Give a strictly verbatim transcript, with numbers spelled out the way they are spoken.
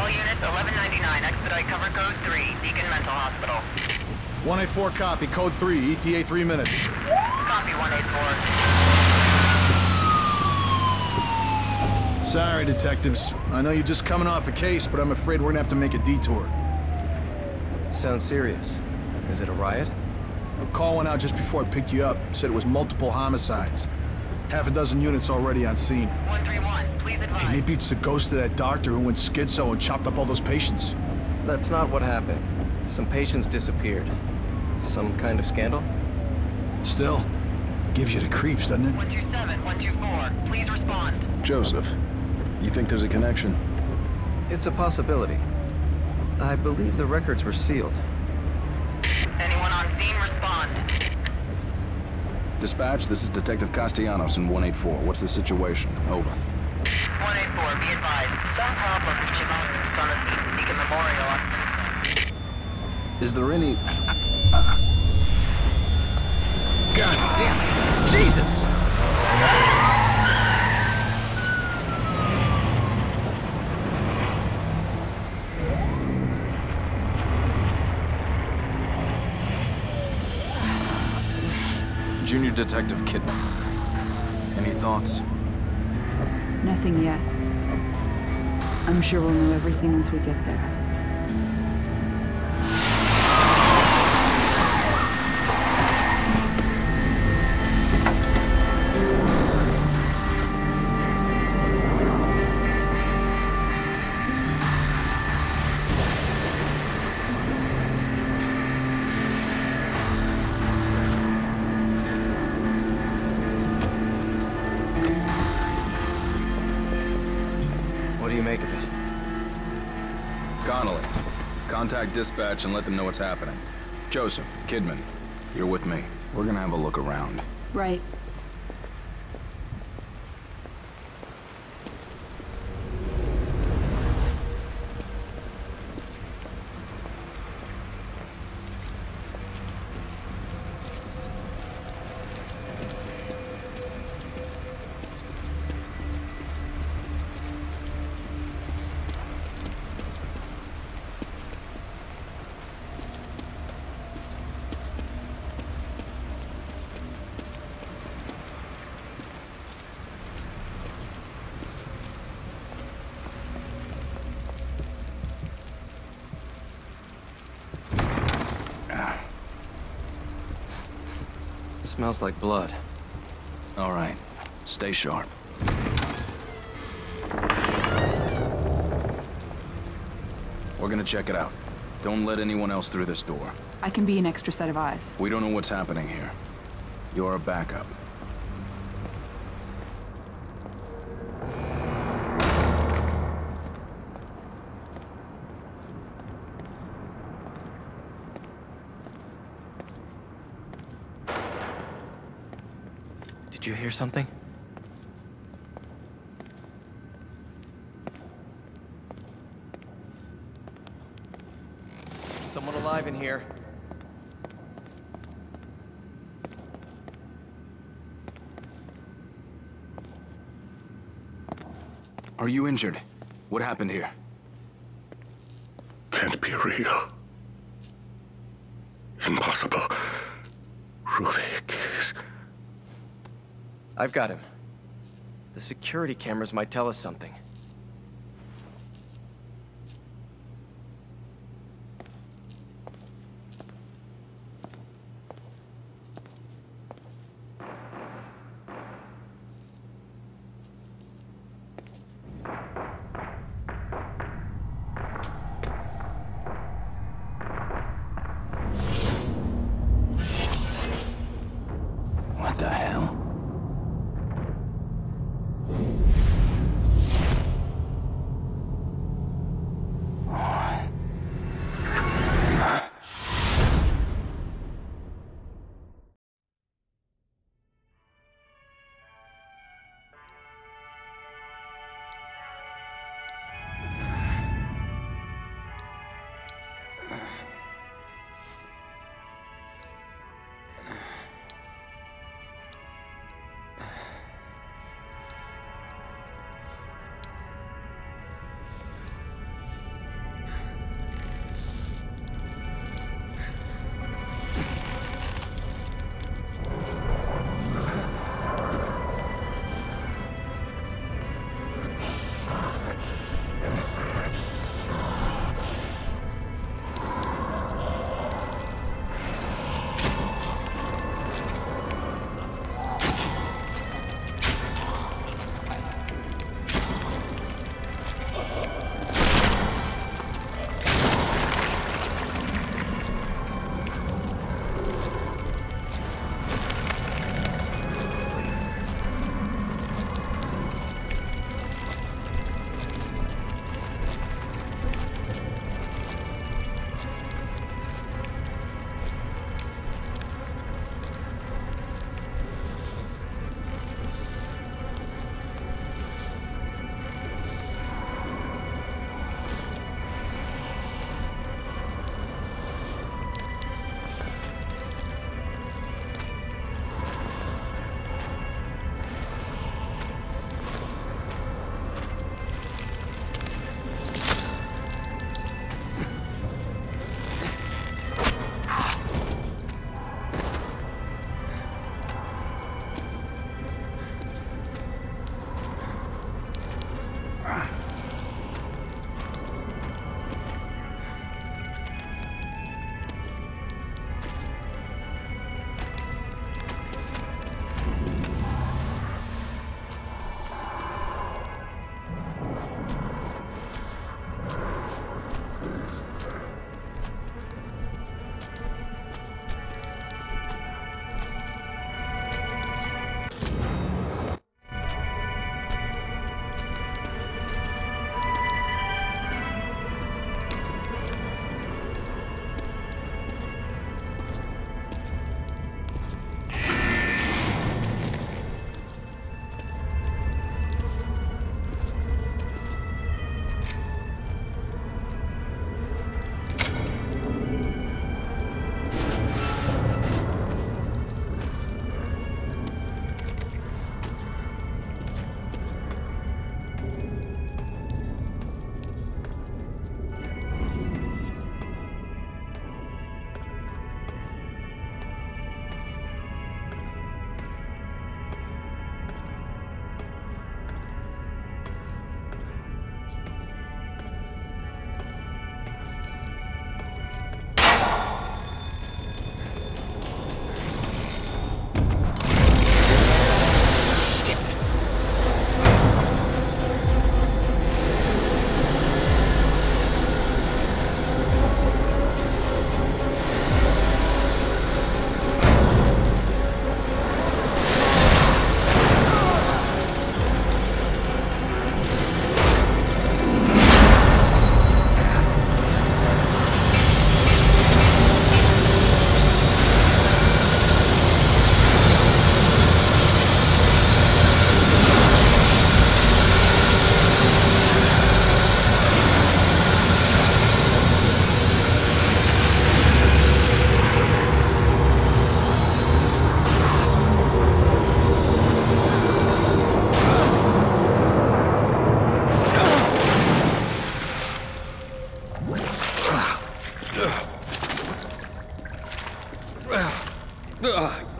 All units, eleven ninety-nine, expedite cover code three, Beacon Mental Hospital. one eighty-four copy, code three, E T A three minutes. Copy, one eighty-four. Sorry, detectives. I know you're just coming off a case, but I'm afraid we're gonna have to make a detour. Sounds serious. Is it a riot? A call went out just before I picked you up. Said it was multiple homicides. Half a dozen units already on scene. one three one, please advise. Hey, maybe it's the ghost of that doctor who went schizo and chopped up all those patients. That's not what happened. Some patients disappeared. Some kind of scandal? Still, gives you the creeps, doesn't it? one two seven, one two four, please respond. Joseph, you think there's a connection? It's a possibility. I believe the records were sealed. Anyone on scene, respond. Dispatch, this is Detective Castellanos in one eighty-four. What's the situation? Over. one eighty-four, be advised. Some problem reaching out on a Beacon Memorial. Is there any... God damn it! Jesus! Junior Detective Kidman. Any thoughts? Nothing yet. I'm sure we'll know everything once we get there. What do you make of it? Connolly, contact dispatch and let them know what's happening. Joseph, Kidman, you're with me. We're gonna have a look around. Right. Smells like blood. All right, stay sharp. We're gonna check it out. Don't let anyone else through this door. I can be an extra set of eyes. We don't know what's happening here. You're a backup. Did you hear something? Someone alive in here. Are you injured? What happened here? Can't be real. Impossible. Ruvik is... I've got him. The security cameras might tell us something. What the hell? God.